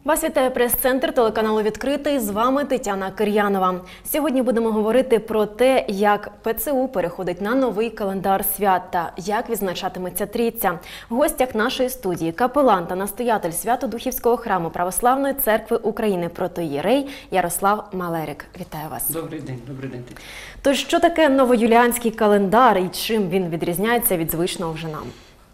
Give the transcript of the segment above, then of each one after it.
Вас вітає прес-центр телеканалу «Відкритий». З вами Тетяна Кир'янова. Сьогодні будемо говорити про те, як ПЦУ переходить на новий календар свят та як відзначатиметься Трійця. В гостях нашої студії капелан та настоятель Свято-Духівського храму Православної церкви України протоієрей Ярослав Малерик. Вітаю вас. Добрий день, добрий день. Тож, що таке новоюліанський календар і чим він відрізняється від звичного вже нам?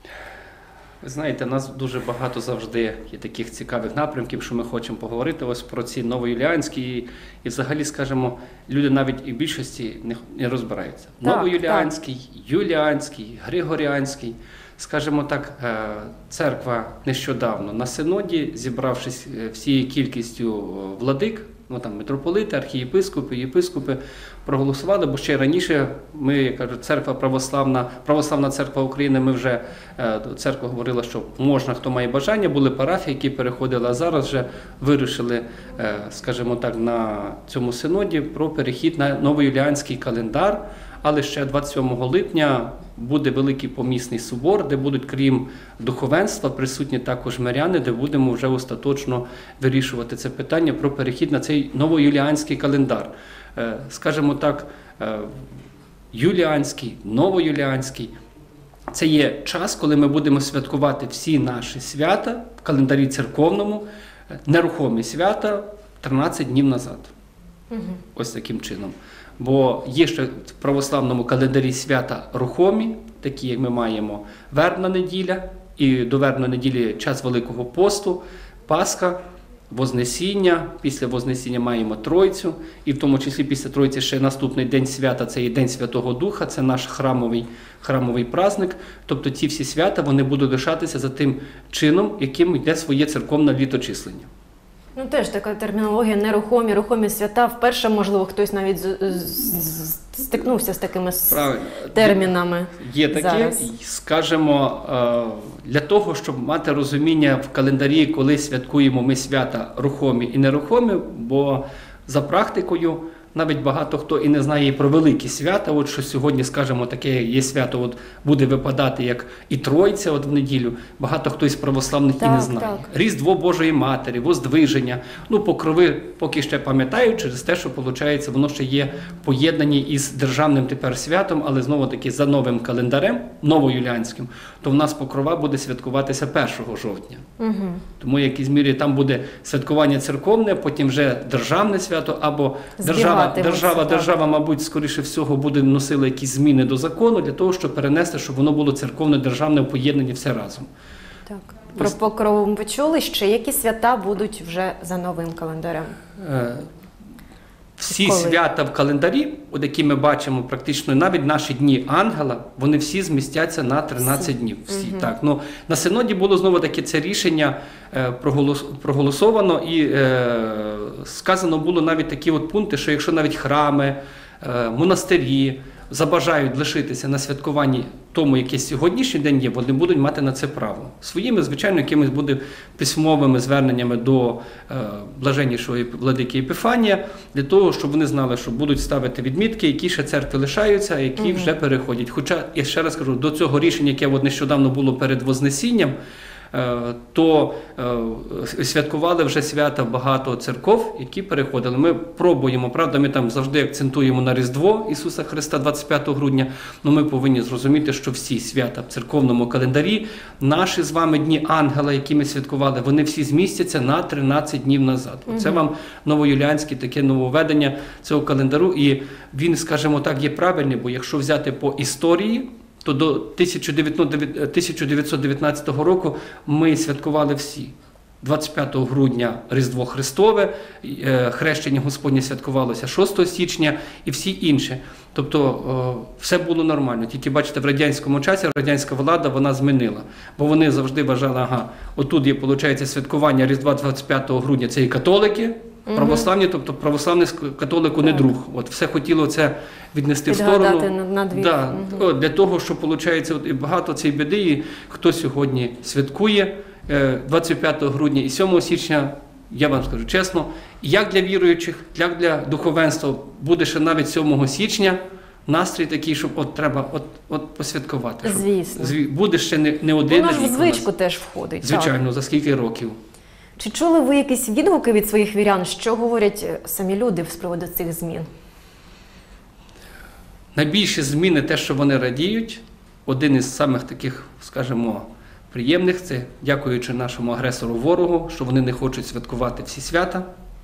Ви знаєте, у нас дуже багато завжди є таких цікавих напрямків, що ми хочемо поговорити ось про ці новоюліанські і взагалі, скажімо, люди навіть і в більшості не розбираються. Новоюліанський, юліанський, григоріанський. Скажімо так, церква нещодавно на синоді, зібравшись всією кількістю владик, митрополити, архієпископи, єпископи, проголосували, бо ще раніше ми, як кажуть, церква православна церква України, ми вже, церква говорила, що можна, хто має бажання, були парафії, які переходили, а зараз вже вирішили, скажімо так, на цьому синоді про перехід на новоюліанський календар, але ще 27 липня буде Великий Помісний собор, де будуть, крім духовенства, присутні також миряни, де будемо вже остаточно вирішувати це питання про перехід на цей новоюліанський календар. Скажімо так, юліанський, новоюліанський – це є час, коли ми будемо святкувати всі наші свята в календарі церковному, нерухомі свята 13 днів назад. Ось таким чином. Бо є ще в православному календарі свята рухомі, такі як ми маємо Вербна неділя, і до Вербної неділі час Великого посту, Пасха, Вознесіння, після Вознесіння маємо Тройцю, і в тому числі після Тройці ще наступний день свята, це є День Святого Духа, це наш храмовий праздник. Тобто ці всі свята, вони будуть лишатися за тим чином, яким йде своє церковне літочислення. Ну, теж така термінологія нерухомі, рухомі свята. Вперше, можливо, хтось навіть стикнувся з такими термінами. Є таке, скажімо, для того, щоб мати розуміння в календарі, коли святкуємо ми свята рухомі і нерухомі, бо за практикою навіть багато хто і не знає і про великі свята, от що сьогодні, скажімо, таке є свято, от буде випадати як і Тройця от в неділю, багато хто із православних і не знає. Різдво Божої Матері, Воздвиження, Покрови поки ще пам'ятають через те, що, виходить, воно ще є поєднані із державним тепер святом, але знову-таки за новим календарем, новоюліанським, то в нас Покрова буде святкуватися 1 жовтня. Тому в якійсь мірі там буде святкування церковне, потім вже державне свято, або держава, мабуть, скоріше всього, буде носила якісь зміни до закону для того, щоб перенести, щоб воно було церковне-державне в поєднанні все разом. Так. Про Покрову ми почули, ще які свята будуть вже за новим календарем? Всі свята в календарі, от які ми бачимо практично, навіть наші дні ангела, вони всі змістяться на 13 днів. Так. На синоді було знову таки це рішення проголосовано і сказано було навіть такі от пункти, що якщо навіть храми, монастирі забажають лишитися на святкуванні тому, який сьогоднішній день є, вони будуть мати на це право. Своїми, звичайно, якимись буде письмовими зверненнями до блаженнішого владики Епіфанія, для того, щоб вони знали, що будуть ставити відмітки, які ще церкви лишаються, а які вже переходять. Хоча, я ще раз кажу, до цього рішення, яке нещодавно було перед Вознесінням, то святкували вже свята багато церков, які переходили. Ми пробуємо, правда, ми там завжди акцентуємо на Різдво Ісуса Христа 25 грудня, але ми повинні зрозуміти, що всі свята в церковному календарі, наші з вами дні ангела, які ми святкували, вони всі змістяться на 13 днів назад. Це вам новоюліанське таке нововведення цього календару, і він, скажімо так, є правильний, бо якщо взяти по історії, то до 1919 року ми святкували всі. 25 грудня Різдво Христове, хрещення Господнє святкувалося 6 січня і всі інші. Тобто все було нормально. Тільки, бачите, в радянському часі радянська влада, вона змінила. Бо вони завжди вважали, отут є, виходить, святкування Різдва 25 грудня, це і католики, православні, тобто православний католику не друг. От все хотіло це віднести в сторону. Для того, щоб, виходить, і багато цієї біди, і хто сьогодні святкує 25 грудня і 7 січня, я вам скажу чесно, як для віруючих, як для духовенства, буде ще навіть 7 січня настрій такий, щоб треба посвяткувати. Звісно. Буде ще не один рік. Воно ж в звичку теж входить. Звичайно, за скільки років. Чи чули ви якісь відгуки від своїх вірян? Що говорять самі люди з приводу цих змін? Найбільші зміни, те, що вони радіють, один із самих таких, скажімо, приємних, це дякуючи нашому агресору-ворогу, що вони не хочуть святкувати всі свята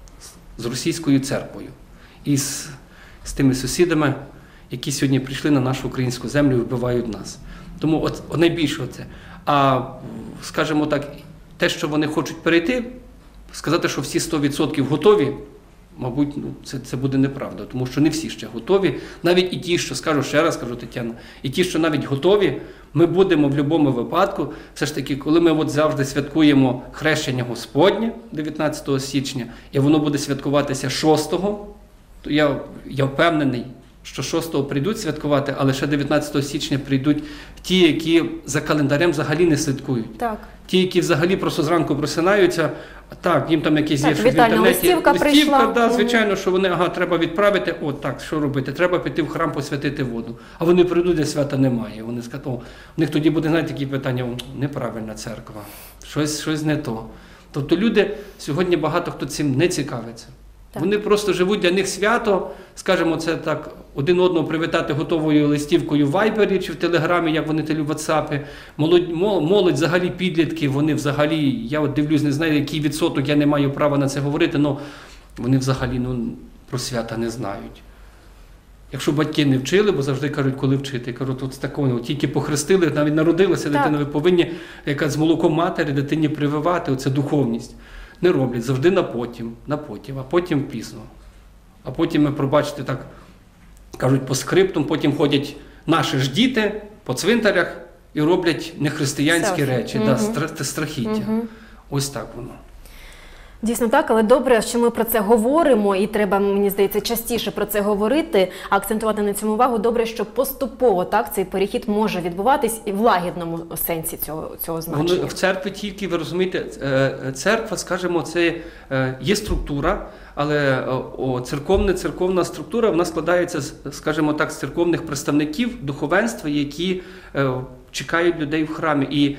з російською церквою і з тими сусідами, які сьогодні прийшли на нашу українську землю і вбивають нас. Тому от найбільше це. А, скажімо так, те, що вони хочуть перейти, сказати, що всі 100% готові, мабуть, це буде неправда, тому що не всі ще готові. Навіть і ті, що, скажу ще раз, кажу, Тетяна, і ті, що навіть готові, ми будемо в будь-якому випадку, все ж таки, коли ми завжди святкуємо хрещення Господнє 19 січня, і воно буде святкуватися 6-го, то я впевнений, що 6-го прийдуть святкувати, але ще 19 січня прийдуть ті, які за календарем взагалі не святкують. Так. Ті, які взагалі просто зранку просинаються, так, їм там якісь є, що в вітальна інтернеті листівка прийшла. Да, звичайно, що вони, треба відправити, так, що робити? Треба піти в храм посвятити воду. А вони прийдуть, де свята немає. Вони скажуть, у них тоді буде, знаєте, такі питання, неправильна церква, щось не то. Тобто люди, сьогодні багато хто цим не цікавиться. Так. Вони просто живуть, для них свято, скажімо, це так, один одного привітати готовою листівкою в Вайбері чи в Телеграмі, як вони в WhatsApp. Молодь, взагалі підлітки, вони взагалі, я от дивлюсь, не знаю, який відсоток, я не маю права на це говорити, але вони взагалі про свята не знають. Якщо батьки не вчили, бо завжди кажуть, коли вчити. Я кажу, тут з такого, тільки похрестили, навіть народилася дитина, ви повинні, яка з молоком матері, дитині прививати, оце духовність. Не роблять, завжди на потім, а потім пізно. А потім ми, пробачте, так кажуть, по скриптум, потім ходять наші ж діти по цвинтарях і роблять нехристиянські речі, страхіття. Ось так воно. Дійсно так, але добре, що ми про це говоримо, і треба, мені здається, частіше про це говорити, акцентувати на цьому увагу. Добре, що поступово цей перехід може відбуватись і в лагідному сенсі цього значення. В церкві тільки, ви розумієте, церква, скажімо, це є структура, але церковна структура, вона складається, скажімо так, з церковних представників духовенства, які чекають людей в храмі. І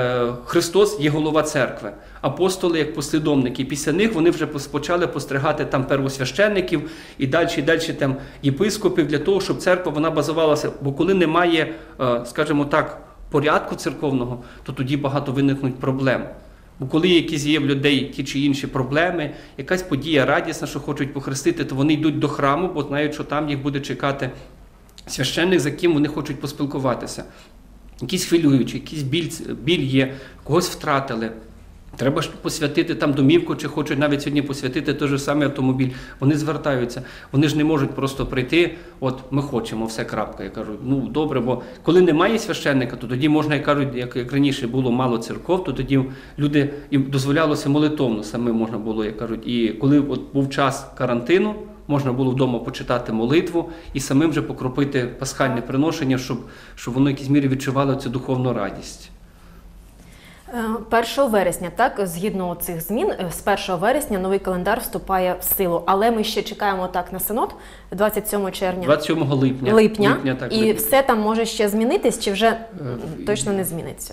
Христос є голова церкви. Апостоли як послідовники. Після них вони вже почали постригати там первосвященників і далі там єпископів для того, щоб церква вона базувалася. Бо коли немає, скажімо так, порядку церковного, то тоді багато виникнуть проблем. Бо коли якісь є в людей ті чи інші проблеми, якась подія радісна, що хочуть похрестити, то вони йдуть до храму, бо знають, що там їх буде чекати священник, за ким вони хочуть поспілкуватися. Якісь хвилюючі, якийсь біль є, когось втратили. Треба ж посвятити там домівку, чи хочуть навіть сьогодні посвятити той же самий автомобіль. Вони звертаються. Вони ж не можуть просто прийти, от ми хочемо, все, крапка. Я кажу, добре, бо коли немає священника, то тоді можна, як раніше було мало церков, то тоді люди, їм дозволялося молитовно, саме можна було, як кажуть. І коли був час карантину, можна було вдома почитати молитву і самим же покропити пасхальне приношення, щоб воно в якійсь мірі відчувало цю духовну радість. 1 вересня, так, згідно цих змін, з 1 вересня новий календар вступає в силу. Але ми ще чекаємо на Синод 27 червня. 27 липня. І все там може ще змінитись, чи вже точно не зміниться?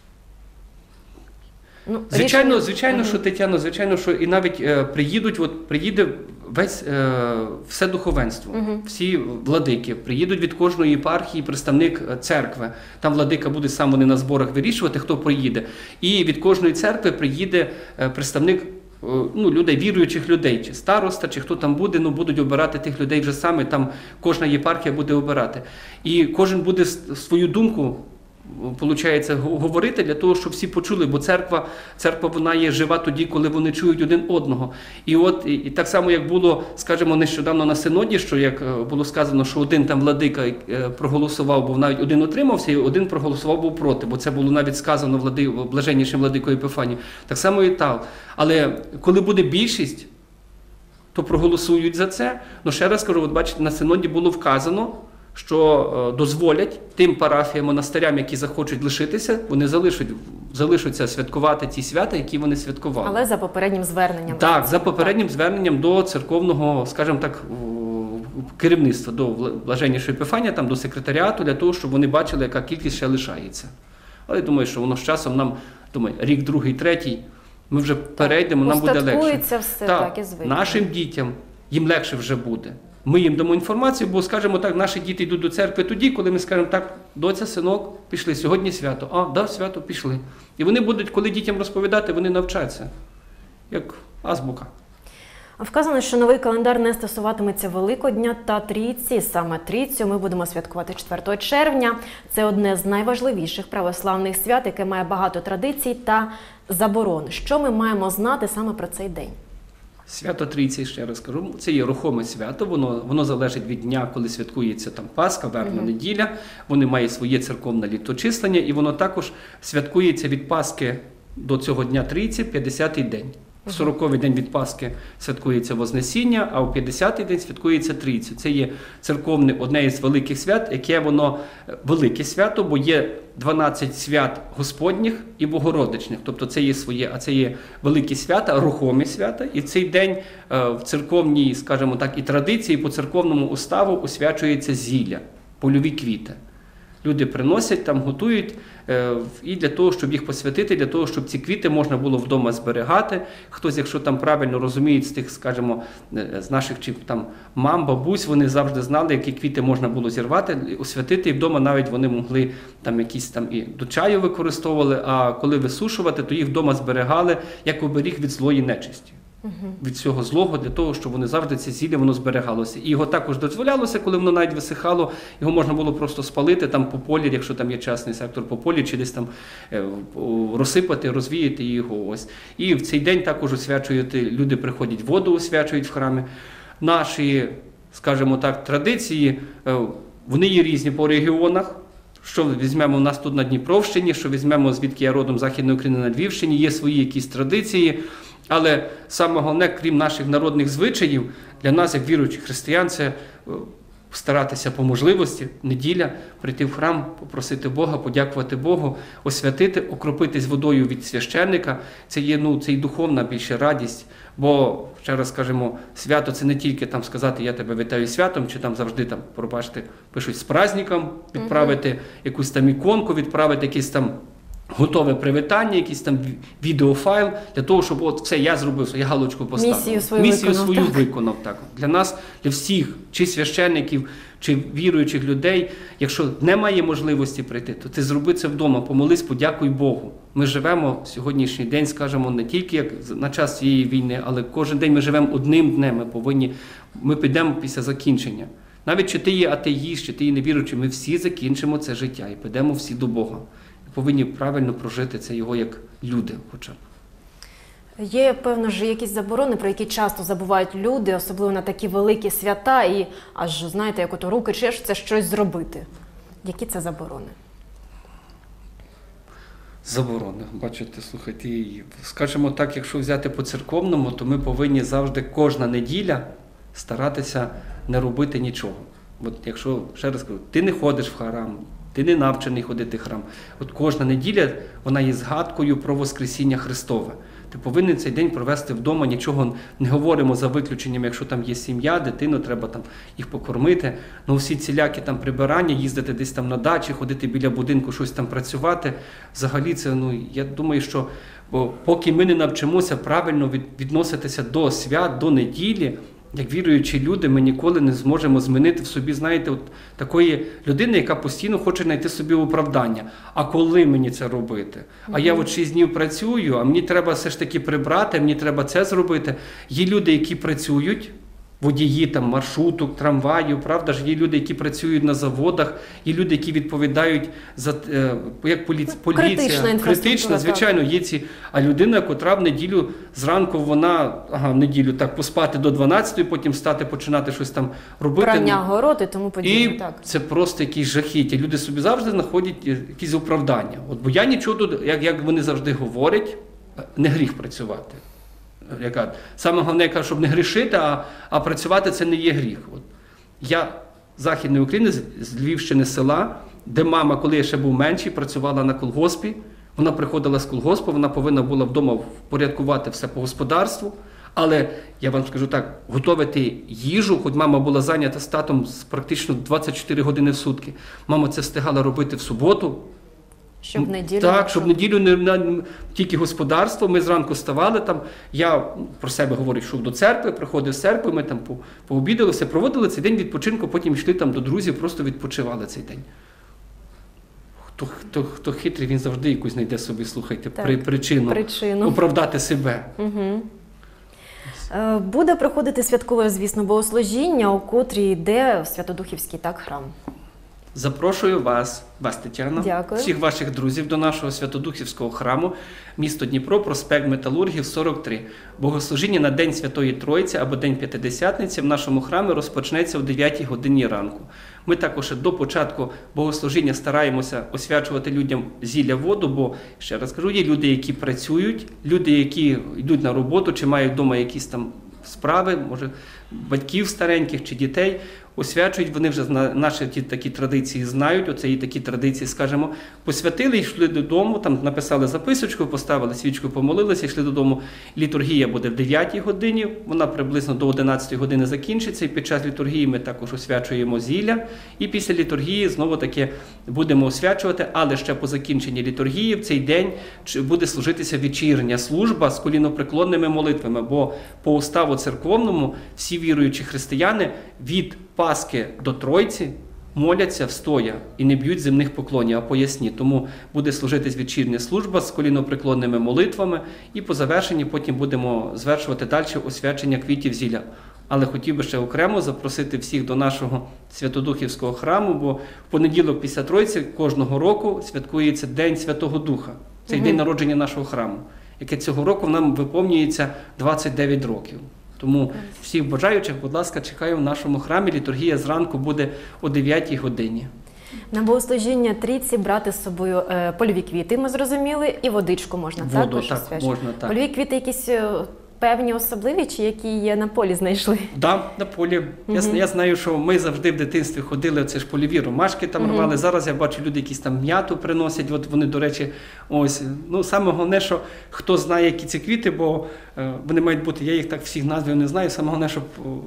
Звичайно, що, Тетяно, що і навіть приїде все духовенство, всі владики, приїдуть від кожної єпархії представник церкви. Там владика буде сам вони на зборах вирішувати, хто приїде. І від кожної церкви приїде представник людей, віруючих людей, чи староста, чи хто там буде, будуть обирати тих людей вже саме, там кожна єпархія буде обирати. І кожен буде свою думку, получається, говорити для того, щоб всі почули, бо церква вона є жива тоді, коли вони чують один одного. І так само, як було, скажімо, нещодавно на Синоді, що як було сказано, що один там владика проголосував, бо навіть один утримався, і один проголосував був проти, бо це було навіть сказано блаженнішим владикою Епіфанію. Так само і так. Але коли буде більшість, то проголосують за це. Ще раз кажу, бачите, на Синоді було вказано, що дозволять тим парафіям, монастирям, які захочуть лишитися, вони залишаться святкувати ті свята, які вони святкували. Але за попереднім зверненням. Так, за попереднім зверненням до церковного, скажімо так, керівництва, до блаженнішої Епіфанії, там, до секретаріату, для того, щоб вони бачили, яка кількість ще лишається. Але я думаю, що воно з часом нам, рік, другий, третій, Ми вже перейдемо, нам буде легше. Устаткується все, так і звикне. Нашим дітям, їм легше вже буде. Ми їм дамо інформацію, бо, скажімо так, наші діти йдуть до церкви тоді, коли ми скажемо, так, доця, синок, пішли, сьогодні свято. А, да, свято, пішли. І вони будуть, коли дітям розповідати, вони навчаться, як азбука. Вказано, що новий календар не стосуватиметься Великодня та Трійці. Саме Трійцю ми будемо святкувати 4 червня. Це одне з найважливіших православних свят, яке має багато традицій та заборон. Що ми маємо знати саме про цей день? Свято Трійці, ще раз кажу, це є рухоме свято, воно залежить від дня, коли святкується там Пасха, вербна неділя, воно має своє церковне літочислення, і воно також святкується від Пасхи до цього дня Трійці, 50-й день. В 40-й день від Пасхи святкується Вознесіння, а у 50-й день святкується Трійця. Це є церковне одне із великих свят, яке воно велике свято, бо є 12 свят Господніх і Богородичних. Тобто це є своє, а це є великі свята, рухомі свята. І в цей день в церковній, скажімо так, і традиції по церковному уставу освячується зілля, польові квіти. Люди приносять, там готують, і для того, щоб їх посвятити, для того, щоб ці квіти можна було вдома зберігати. Хтось, якщо там правильно розуміють з тих, скажімо, з наших чи там мам, бабусь, вони завжди знали, які квіти можна було зірвати, освятити, і вдома навіть вони могли там якісь там і до чаю використовували, а коли висушувати, то їх вдома зберігали як оберіг від злої нечисті. Від цього злого, для того, щоб вони завжди це зілля, воно зберігалося. І його також дозволялося, коли воно навіть висихало, його можна було просто спалити там по полі, якщо там є частний сектор по полі, чи десь там розсипати, розвіяти його. Ось. І в цей день також освячують, люди приходять, воду освячують в храмі. Наші, скажімо так, традиції, вони є різні по регіонах. Що візьмемо у нас тут на Дніпровщині, що візьмемо, звідки я родом, Західної України на Львівщині, є свої якісь традиції. Але саме головне, крім наших народних звичаїв, для нас, як віруючих християн, це старатися по можливості, неділя, прийти в храм, попросити Бога, подякувати Богу, освятити, окропитись водою від священника. Це є, це і духовна більше радість. Бо, ще раз скажемо, свято – це не тільки там сказати «я тебе вітаю святом», чи там завжди, там, пробачте, пишуть «з праздником», відправити якусь там іконку, відправити якийсь там готове привітання, якийсь там відеофайл, для того, щоб от все, я зробив, я галочку поставив. Місію свою виконав. Так. Для нас, для всіх, чи священників, чи віруючих людей, якщо немає можливості прийти, то ти зроби це вдома, помолись, подякуй Богу. Ми живемо сьогоднішній день, скажімо, не тільки як на час цієї війни, але кожен день ми живемо одним днем, ми підемо після закінчення. Навіть чи ти є атеїст, чи ти є невіруючий, ми всі закінчимо це життя і підемо всі до Бога. Повинні правильно прожити це його як люди хоча б. Є, певно ж, якісь заборони, про які часто забувають люди, особливо на такі великі свята, і аж, знаєте, як ото руки чешуться щось зробити. Які це заборони? Заборони. Бачите, слухайте, скажімо так, якщо взяти по церковному, то ми повинні завжди кожна неділя старатися не робити нічого. От якщо, ще раз кажу, ти не ходиш в храм, ти не навчений ходити в храм. От кожна неділя, вона є згадкою про Воскресіння Христове. Ти повинен цей день провести вдома, нічого не говоримо за виключенням, якщо там є сім'я, дитину, треба там їх покормити. Ну всі цілякі там прибирання, їздити десь там на дачі, ходити біля будинку, щось там працювати. Взагалі це, я думаю, що поки ми не навчимося правильно відноситися до свят, до неділі, як віруючі люди, ми ніколи не зможемо змінити в собі, знаєте, от такої людини, яка постійно хоче знайти собі оправдання. А коли мені це робити? А я от 6 днів працюю, а мені треба все ж таки прибрати, мені треба це зробити. Є люди, які працюють, водії там маршруток, трамваїв, правда ж, є люди, які працюють на заводах, є люди, які відповідають за, як поліція, критична, звичайно, є ці, а людина, котра в неділю зранку вона, в неділю так поспати до 12-ї, потім встати, починати щось там робити. Прання город і тому подібне, і так. Це просто якісь жахіття. Люди собі завжди знаходять якісь оправдання. От, бо я нічого, як вони завжди говорять, не гріх працювати. Саме головне, щоб не грішити, а працювати це не є гріх. От. Я з Західної України, з Львівщини села, де мама, коли я ще був менший, працювала на колгоспі. Вона приходила з колгоспу, вона повинна була вдома впорядкувати все по господарству. Але, я вам скажу так, готувати їжу, хоч мама була зайнята з татом практично 24 години в сутки. Мама це встигала робити в суботу. Щоб в неділю. Так, щоб в неділю не тільки господарство. Ми зранку вставали, там, я про себе говорю, йшов до церкви, приходив з церкви, ми там пообідали, все проводили цей день відпочинку, потім йшли там до друзів, просто відпочивали цей день. Хто хитрий, він завжди якусь знайде собі, слухайте, причину оправдати себе. Угу. Буде проходити святкове, звісно, богослужіння, у котрій йде Святодухівський храм. Запрошую вас, Тетяно, дякую, всіх ваших друзів до нашого Святодухівського храму, місто Дніпро, проспект Металургів, 43. Богослужіння на День Святої Троїці або День П'ятидесятниці в нашому храмі розпочнеться о 9 годині ранку. Ми також до початку богослужіння стараємося освячувати людям зілля воду, бо, ще раз кажу, є люди, які працюють, люди, які йдуть на роботу, чи мають вдома якісь там справи, може, батьків стареньких чи дітей, освячують, вони вже наші такі традиції знають, оце і такі традиції, скажімо, посвятили, йшли додому, там написали записочку, поставили свічку, помолилися, йшли додому. Літургія буде в 9 годині, вона приблизно до 11 години закінчиться, і під час літургії ми також освячуємо зілля, і після літургії знову-таки будемо освячувати, але ще по закінченні літургії в цей день буде служитися вечірня служба з колінопреклонними молитвами, бо по уставу церковному всі віруючі християни від Пасхи до Тройці моляться встоя і не б'ють земних поклонів, а поясні. Тому буде служитись вечірня служба з колінопреклонними молитвами, і по завершенні потім будемо звершувати далі освячення квітів зілля. Але хотів би ще окремо запросити всіх до нашого Святодухівського храму, бо в понеділок після Тройці кожного року святкується День Святого Духа. Це день народження нашого храму, яке цього року нам виповнюється 29 років. Тому всіх бажаючих, будь ласка, чекаю в нашому храмі. Літургія зранку буде о 9 годині. На богослужіння Трійці брати з собою польові квіти, ми зрозуміли, і водичку можна також освячувати. Можна, так. Польові квіти якісь певні особливі, чи які є на полі знайшли? Так, на полі. Я знаю, що ми завжди в дитинстві ходили, це ж польові ромашки там рвали. Зараз я бачу, люди якісь там м'яту приносять, от вони, до речі, ось. Ну, саме головне, що хто знає, які ці квіти, бо вони мають бути, я їх так всіх назвів не знаю, саме головне, щоб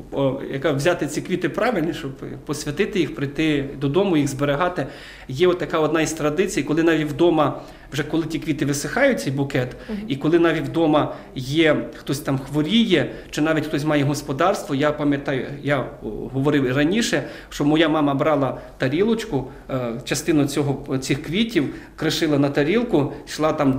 взяти ці квіти правильно, щоб посвятити їх, прийти додому, їх зберігати. Є от така одна із традицій, коли навіть вдома, вже коли ті квіти висихають, цей букет, і коли навіть вдома є, хтось там хворіє, чи навіть хтось має господарство, я пам'ятаю, я говорив раніше, що моя мама брала тарілочку, частину цих квітів, кришила на тарілку, йшла там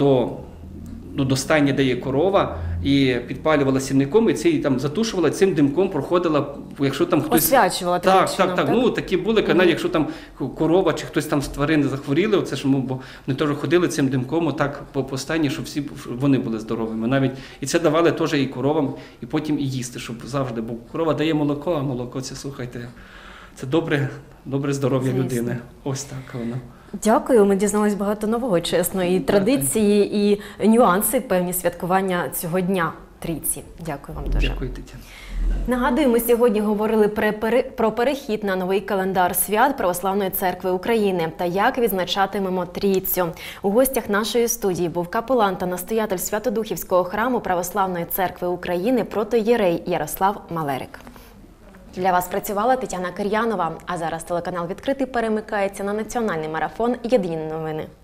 до стайні, де є корова, і підпалювала сінником, і це її там затушувала, цим димком проходила, якщо там хтось... Освячувала таким чином, так? Ну, такі були, навіть якщо там корова чи хтось там з тварин захворіли, оце ж, бо вони теж ходили цим димком отак по стайні, щоб всі вони були здоровими. Навіть, і це давали теж і коровам, і потім і їсти, щоб завжди, бо корова дає молоко, а молоко, це, слухайте, це добре здоров'я людини. Ось так воно. Дякую, ми дізналися багато нового, чесно, і традиції, і нюанси певні святкування цього дня Трійці. Дякую вам дуже. Дякую, Тетяна. Нагадую, ми сьогодні говорили про перехід на новий календар свят Православної Церкви України та як відзначатимемо Трійцю. У гостях нашої студії був капелан та настоятель Святодухівського храму Православної Церкви України протоієрей Ярослав Малерик. Для вас працювала Тетяна Кир'янова, а зараз телеканал «Відкритий» перемикається на національний марафон «Єдині новини».